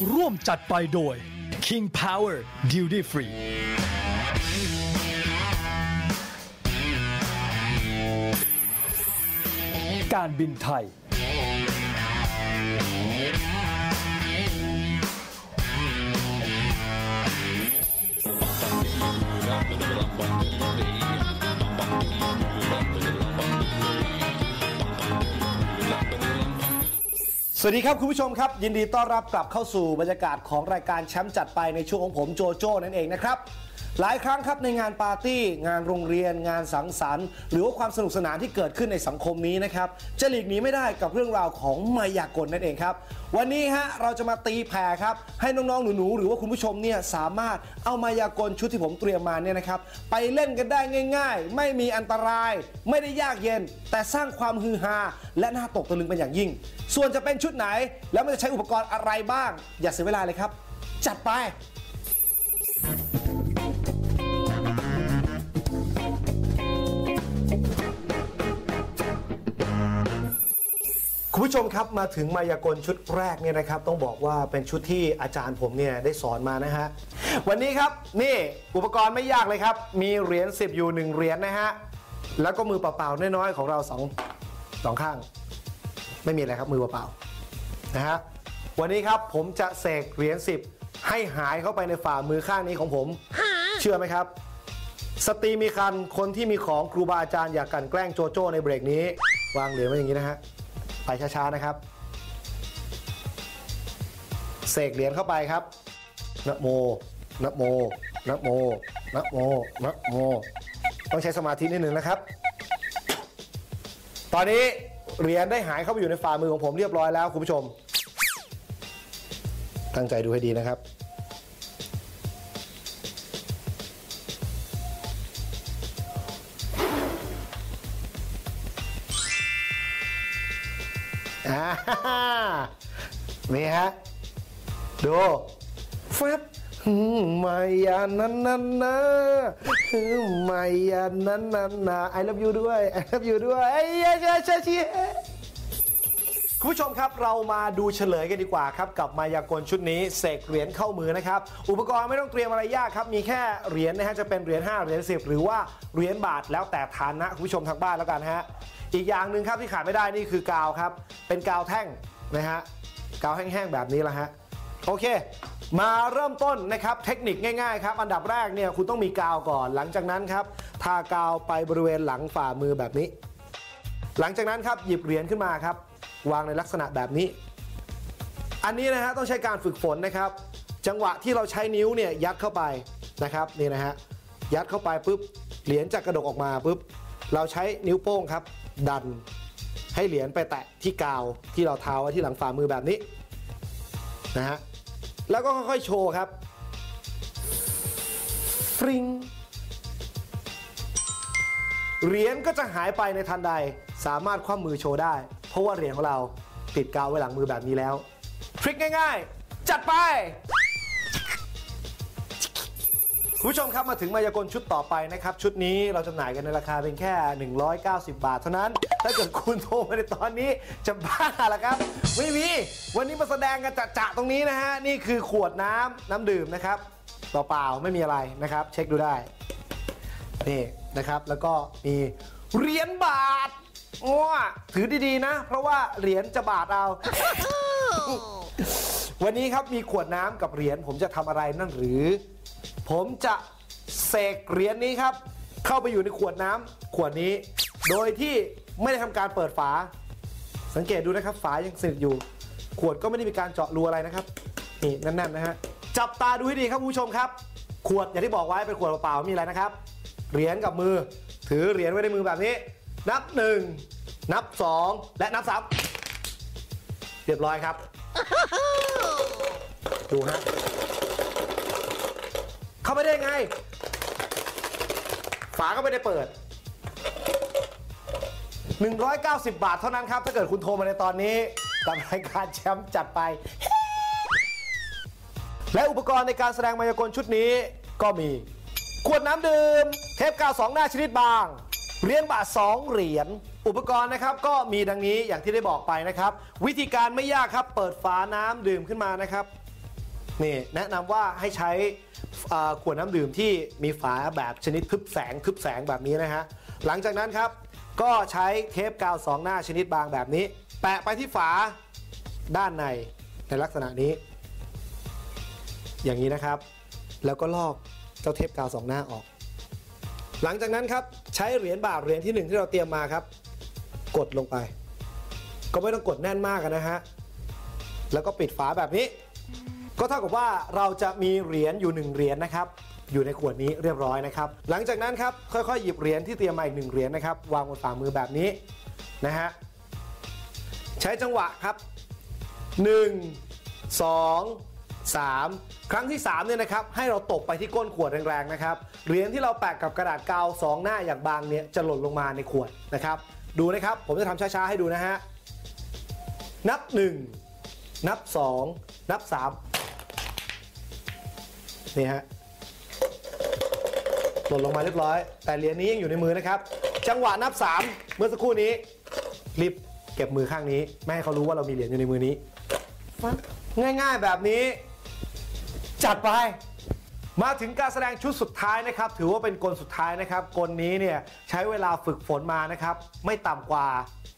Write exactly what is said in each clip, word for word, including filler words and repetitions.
ร่วมจัดไปโดย King Power Duty Freeการบินไทยสวัสดีครับคุณผู้ชมครับยินดีต้อนรับกลับเข้าสู่บรรยากาศของรายการแชมป์จัดไปในช่วงของผมโจโจ้นั่นเองนะครับหลายครั้งครับในงานปาร์ตี้งานโรงเรียนงานสังสรรค์หรือว่าความสนุกสนานที่เกิดขึ้นในสังคมนี้นะครับจะหลีกหนีไม่ได้กับเรื่องราวของมายากลนั่นเองครับวันนี้ฮะเราจะมาตีแผ่ครับให้น้องๆหนูๆหรือว่าคุณผู้ชมเนี่ยสามารถเอามายากลชุดที่ผมเตรียมมาเนี่ยนะครับไปเล่นกันได้ง่ายๆไม่มีอันตรายไม่ได้ยากเย็นแต่สร้างความฮือฮาและน่าตกตะลึงเป็นอย่างยิ่งส่วนจะเป็นชุดไหนแล้วมันจะใช้อุปกรณ์อะไรบ้างอย่าเสียเวลาเลยครับจัดไปคุณผู้ชมครับมาถึงมายากลชุดแรกเนี่ยนะครับต้องบอกว่าเป็นชุดที่อาจารย์ผมเนี่ยได้สอนมานะฮะวันนี้ครับนี่อุปกรณ์ไม่ยากเลยครับมีเหรียญสิบอยู่หนึ่งเหรียญนะฮะแล้วก็มือเปล่าๆน้อยๆของเราสองสองข้างไม่มีอะไรครับมือเปล่าๆนะฮะวันนี้ครับผมจะเสกเหรียญสิบให้หายเข้าไปในฝ่ามือข้างนี้ของผมเชื่อไหมครับสตรีมีคันคนที่มีของครูบาอาจารย์อย่ากลั่นแกล้งโจโจ้ในเบรกนี้วางเหรียญไว้อย่างนี้นะฮะไปช้าๆนะครับเสกเหรียญเข้าไปครับนะโมนะโมนะโมนะโมนะโมต้องใช้สมาธินิดนึงนะครับตอนนี้เหรียญได้หายเข้าไปอยู่ในฝ่ามือของผมเรียบร้อยแล้วคุณผู้ชมตั้งใจดูให้ดีนะครับนี่ฮะดูแฟบมายานันนันนะมายานันนันนะ I love you ด้วย I love you ด้วยไอ้เชี่ยเชี่ยเชี่ยคุณผู้ชมครับเรามาดูเฉลยกันดีกว่าครับกับมายากลชุดนี้เสกเหรียญเข้ามือนะครับอุปกรณ์ไม่ต้องเตรียมอะไรยากครับมีแค่เหรียญนะฮะจะเป็นเหรียญห้าเหรียญสิบหรือว่าเหรียญบาทแล้วแต่ฐานะคุณผู้ชมทางบ้านแล้วกันฮะอีกอย่างหนึ่งครับที่ขาดไม่ได้นี่คือกาวครับเป็นกาวแท่งนะฮะกาวแห้งๆแบบนี้ละฮะโอเคมาเริ่มต้นนะครับเทคนิคง่ายๆครับอันดับแรกเนี่ยคุณต้องมีกาวก่อนหลังจากนั้นครับทากาวไปบริเวณหลังฝ่ามือแบบนี้หลังจากนั้นครับหยิบเหรียญขึ้นมาครับวางในลักษณะแบบนี้อันนี้นะฮะต้องใช้การฝึกฝนนะครับจังหวะที่เราใช้นิ้วเนี่ยยัดเข้าไปนะครับนี่นะฮะยัดเข้าไปปุ๊บเหรียญจะกระดกออกมาปุ๊บเราใช้นิ้วโป้งครับดันให้เหรียญไปแตะที่กาวที่เราทาไว้ที่หลังฝ่ามือแบบนี้นะฮะแล้วก็ค่อยๆโชว์ครับฟริงเหรียญก็จะหายไปในทันใดสามารถคว่ำมือโชว์ได้เพราะว่าเหรียญของเราติดกาวไว้หลังมือแบบนี้แล้วทริคง่ายๆจัดไปคุณผู้ชมครับมาถึงมายากลชุดต่อไปนะครับชุดนี้เราจำหน่ายกันในราคาเป็นแค่หนึ่งร้อยเก้าสิบบาทเท่านั้นถ้าเกิดคุณโทรมาในตอนนี้จะบ้าละครับไม่มีวันนี้มาแสดงกันจะๆตรงนี้นะฮะนี่คือขวดน้ำน้ำดื่มนะครับเปล่าๆไม่มีอะไรนะครับเช็คดูได้นี่นะครับแล้วก็มีเหรียญบาทง้อถือดีๆนะเพราะว่าเหรียญจะบาทเอา วันนี้ครับมีขวดน้ำกับเหรียญผมจะทำอะไรนั่นหรือผมจะเสกเหรียญนี้ครับเข้าไปอยู่ในขวดน้ำขวดนี้โดยที่ไม่ได้ทำการเปิดฝาสังเกตดูนะครับฝายังสนิทอยู่ขวดก็ไม่ได้มีการเจาะรูอะไรนะครับนี่แน่นๆนะฮะจับตาดูให้ดีครับผู้ชมครับขวดอย่างที่บอกไว้เป็นขวดเปล่าๆมีอะไรนะครับเหรียญกับมือถือเหรียญไว้ในมือแบบนี้นับหนึ่งนับสองและนับสามเรียบร้อยครับ ดูฮะเข้าไปได้ไงฝาก็ไม่ได้เปิดหนึ่งร้อยเก้าสิบบาทเท่านั้นครับถ้าเกิดคุณโทรมาในตอนนี้กับรายการแชมป์จัดไปและอุปกรณ์ในการแสดงมายากลชุดนี้ก็มีขวดน้ำดื่มเทปกาวสองหน้าชนิดบางเหรียญบาทสองเหรียญอุปกรณ์นะครับก็มีดังนี้อย่างที่ได้บอกไปนะครับวิธีการไม่ยากครับเปิดฝาน้ำดื่มขึ้นมานะครับนี่แนะนำว่าให้ใช้ขวดน้ำดื่มที่มีฝาแบบชนิดทึบแสงทึบแสงแบบนี้นะฮะหลังจากนั้นครับก็ใช้เทปกาวสองหน้าชนิดบางแบบนี้แปะไปที่ฝาด้านในในลักษณะนี้อย่างนี้นะครับแล้วก็ลอกเจ้าเทปกาวสองหน้าออกหลังจากนั้นครับใช้เหรียญบาทเหรียญที่หนึ่งที่เราเตรียมมาครับกดลงไปก็ไม่ต้องกดแน่นมากนะฮะแล้วก็ปิดฝาแบบนี้ก็เท่ากับว่าเราจะมีเหรียญอยู่หนึ่งเหรียญนะครับอยู่ในขวดนี้เรียบร้อยนะครับหลังจากนั้นครับค่อยๆหยิบเหรียญที่เตรียมมาอีกหนึ่งเหรียญนะครับวางบนฝ่ามือแบบนี้นะฮะใช้จังหวะครับหนึ่ง สอง สามครั้งที่สามเนี่ยนะครับให้เราตบไปที่ก้นขวดแรงๆนะครับเหรียญที่เราแปะกับกระดาษกาวสองหน้าอย่างบางเนี่ยจะหล่นลงมาในขวดนะครับดูนะครับผมจะทำช้าๆให้ดูนะฮะนับหนึ่งนับสองนับสามนี่ฮะหล่นลงมาเรียบร้อยแต่เหรียญนี้ยังอยู่ในมือนะครับจังหวะนับสามเมื่อสักครู่นี้รีบเก็บมือข้างนี้ไม่ให้เขารู้ว่าเรามีเหรียญอยู่ในมือนี้ง่ายๆแบบนี้จัดไปมาถึงการแสดงชุดสุดท้ายนะครับถือว่าเป็นกลสุดท้ายนะครับกลนี้เนี่ยใช้เวลาฝึกฝนมานะครับไม่ต่ำกว่า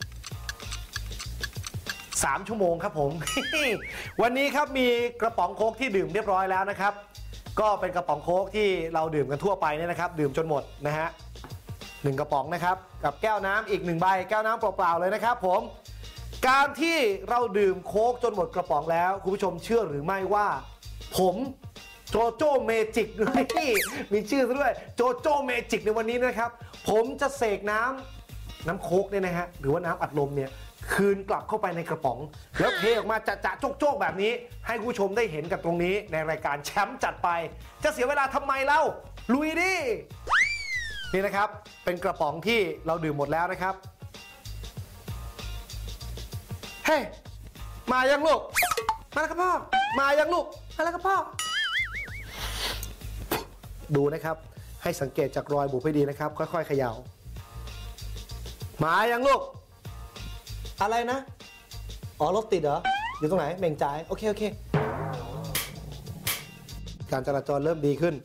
สามชั่วโมงครับผม วันนี้ครับมีกระป๋องโค้กที่ดื่มเรียบร้อยแล้วนะครับก็เป็นกระป๋องโค้กที่เราดื่มกันทั่วไปเนี่ยนะครับดื่มจนหมดนะฮะหนึ่งกระป๋องนะครับกับแก้วน้ำอีกหนึ่งใบแก้วน้ำเปล่าๆเลยนะครับผมการที่เราดื่มโค้กจนหมดกระป๋องแล้วคุณผู้ชมเชื่อหรือไม่ว่าผมโจโจ้เมจิกด้วยมีชื่อซะด้วยโจโจ้เมจิกในวันนี้นะครับผมจะเสกน้ำน้ำโค้กเนี่ยนะฮะหรือว่าน้ำอัดลมเนี่ยคืนกลับเข้าไปในกระป๋องแล้วเทออกมาจะจะโจกๆแบบนี้ให้ผู้ชมได้เห็นกับตรงนี้ในรายการแชมป์จัดไปจะเสียเวลาทำไมเล่าลุยดินี่นะครับเป็นกระป๋องที่เราดื่มหมดแล้วนะครับเฮ้ hey, มายังลูกมาแล้วครับพ่อมายังลูกมาแล้วครับพ่อดูนะครับให้สังเกตจากรอยบุบให้ดีนะครับค่อยๆเขย่ามายังลูกอะไรนะอ๋อรถติดเหรออยู่ตรงไหนเม่งจ่ายโอเคโอเคการจราจรเริ่มดีขึ้น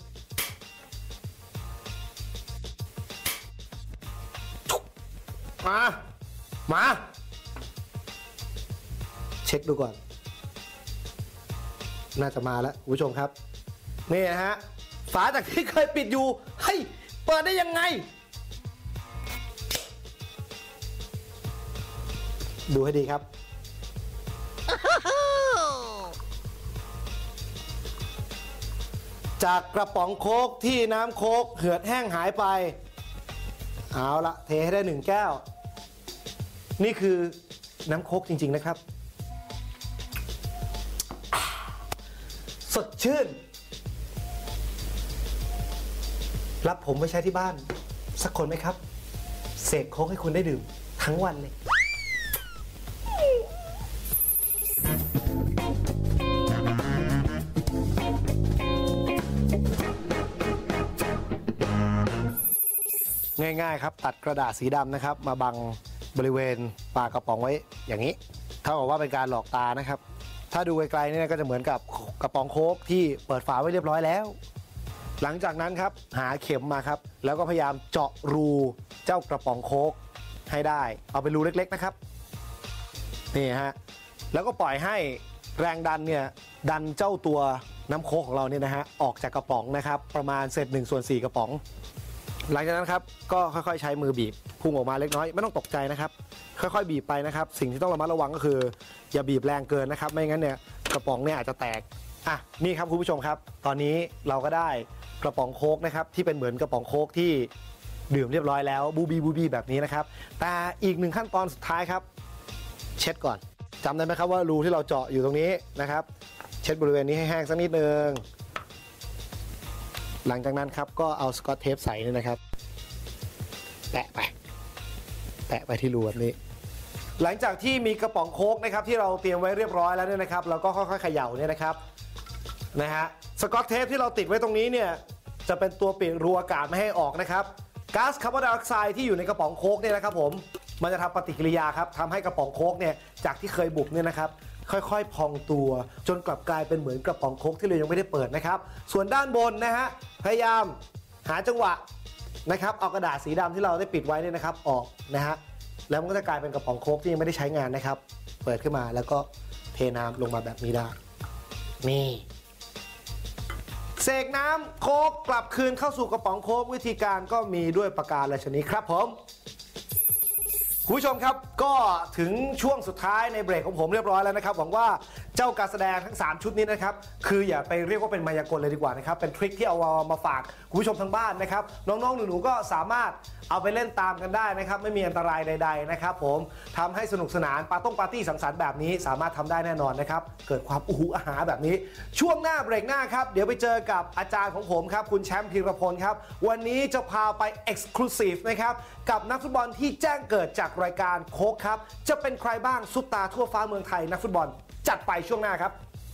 มามาเช็คดูก่อนน่าจะมาแล้วคุณผู้ชมครับนี่นะฮะฝาจากที่เคยปิดอยู่เฮ้ยเปิดได้ยังไงดูให้ดีครับจากกระป๋องโค้กที่น้ำโค้กเหือดแห้งหายไปเอาละเทให้ได้หนึ่งแก้วนี่คือน้ำโค้กจริงๆนะครับสดชื่นรับผมไปใช้ที่บ้านสักคนไหมครับเสกโค้กให้คุณได้ดื่มทั้งวันเลยง่ายๆครับตัดกระดาษสีดำนะครับมาบังบริเวณปากกระป๋องไว้อย่างนี้เท่ากับว่าเป็นการหลอกตานะครับถ้าดูไกลๆนี่ก็จะเหมือนกับกระป๋องโค้กที่เปิดฝาไว้เรียบร้อยแล้วหลังจากนั้นครับหาเข็มมาครับแล้วก็พยายามเจาะรูเจ้ากระป๋องโค้กให้ได้เอาเป็นรูเล็กๆนะครับนี่ฮะแล้วก็ปล่อยให้แรงดันเนี่ยดันเจ้าตัวน้ำโค้กของเราเนี่ยนะฮะออกจากกระป๋องนะครับประมาณเศษหนึ่งส่วนสี่กระป๋องหลังจากนั้นครับก็ค่อยๆใช้มือบีบพุ่งออกมาเล็กน้อยไม่ต้องตกใจนะครับค่อยๆบีบไปนะครับสิ่งที่ต้องระมัดระวังก็คืออย่าบีบแรงเกินนะครับไม่งั้นเนี่ยกระป๋องเนี่ยอาจจะแตกอ่ะนี่ครับคุณผู้ชมครับตอนนี้เราก็ได้กระป๋องโค้กนะครับที่เป็นเหมือนกระป๋องโค้กที่ดื่มเรียบร้อยแล้วบูบีบูบีแบบนี้นะครับแต่อีกหนึ่งขั้นตอนสุดท้ายครับเช็ดก่อนจำได้ไหมครับว่ารูที่เราเจาะอยู่ตรงนี้นะครับเช็ดบริเวณนี้ให้แห้งสักนิดนึงหลังจากนั้นครับก็เอาสกอตเทปใสนี่นะครับแปะไปแปะไปที่รูแบบนี้หลังจากที่มีกระป๋องโค้กนะครับที่เราเตรียมไว้เรียบร้อยแล้วเนี่ยนะครับเราก็ค่อยๆเขย่าเนี่ยนะครับนะฮะสกอตเทปที่เราติดไว้ตรงนี้เนี่ยจะเป็นตัวปิดรูอากาศไม่ให้ออกนะครับก๊าซคาร์บอนไดออกไซด์ที่อยู่ในกระป๋องโค้กเนี่ยนะครับผมมันจะทำปฏิกิริยาครับทำให้กระป๋องโค้กเนี่ยจากที่เคยบุบเนี่ยนะครับค่อยๆพองตัวจนกลับกลายเป็นเหมือนกระป๋องโค้กที่เรายังไม่ได้เปิดนะครับส่วนด้านบนนะฮะพยายามหาจังหวะนะครับเอากระดาษสีดำที่เราได้ปิดไว้เนี่ยนะครับออกนะฮะแล้วมันก็จะกลายเป็นกระป๋องโค้กที่ยังไม่ได้ใช้งานนะครับเปิดขึ้นมาแล้วก็เทน้ำลงมาแบบนี้ได้นี่เสกน้ำโค้กกลับคืนเข้าสู่กระป๋องโค้กวิธีการก็มีด้วยประการราชนีครับผมคุณผู้ชมครับก็ถึงช่วงสุดท้ายในเบรกของผมเรียบร้อยแล้วนะครับหวังว่าเจ้าการแสดงทั้งสามชุดนี้นะครับคืออย่าไปเรียกว่าเป็นมายากลเลยดีกว่านะครับเป็นทริคที่เอามาฝากคุณผู้ชมทางบ้านนะครับน้องๆหนูๆก็สามารถเอาไปเล่นตามกันได้นะครับไม่มีอันตรายใดๆนะครับผมทำให้สนุกสนานปาต้งปาร์ตี้สังสรรค์แบบนี้สามารถทำได้แน่นอนนะครับเกิดความอู้หูอาหารแบบนี้ช่วงหน้าเบรกหน้าครับเดี๋ยวไปเจอกับอาจารย์ของผมครับคุณแชมป์พีรพลครับวันนี้จะพาไป Exclusive นะครับกับนักฟุตบอลที่แจ้งเกิดจากรายการโค้กครับจะเป็นใครบ้างซุปตาทั่วฟ้าเมืองไทยนักฟุตบอลจัดไปช่วงหน้าครับ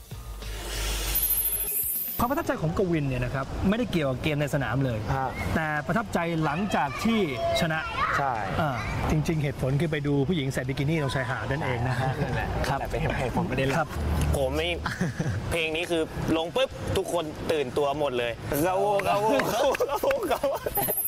ความประทับใจของกวินเนี่ยนะครับไม่ได้เกี่ยวกับเกมในสนามเลยแต่ประทับใจหลังจากที่ชนะใช่จริงๆเหตุผลคือไปดูผู้หญิงใส่บิกินี่ตรงชายหาดนั่นเองนะฮะนั่นแหละครับเป็นเหตุผลประเด็นครับผมไม่เพลงนี้คือลงปุ๊บทุกคนตื่นตัวหมดเลยเขาเขาเขาเขา